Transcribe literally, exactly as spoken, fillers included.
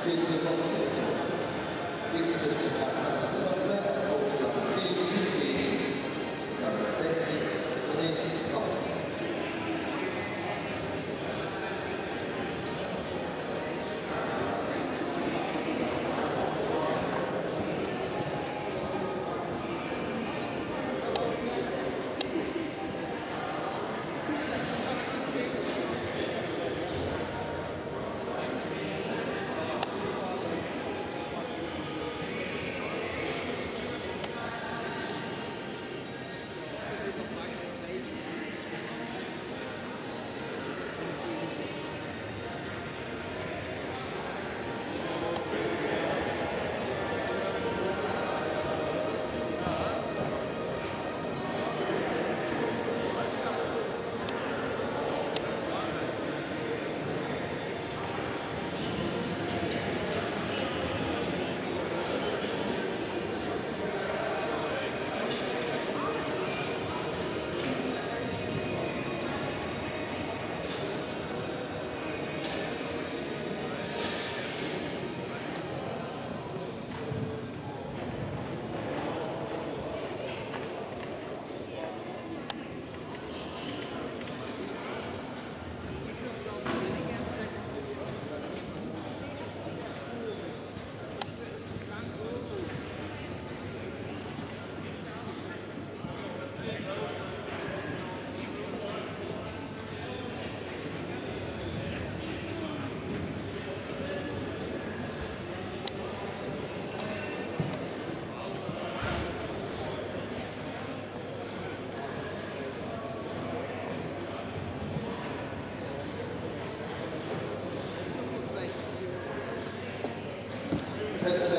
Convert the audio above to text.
Kinderen van Christus. Is dus de vraag naar de welfare, over de medische klinisch, naar de techniek, wanneer het zal. That's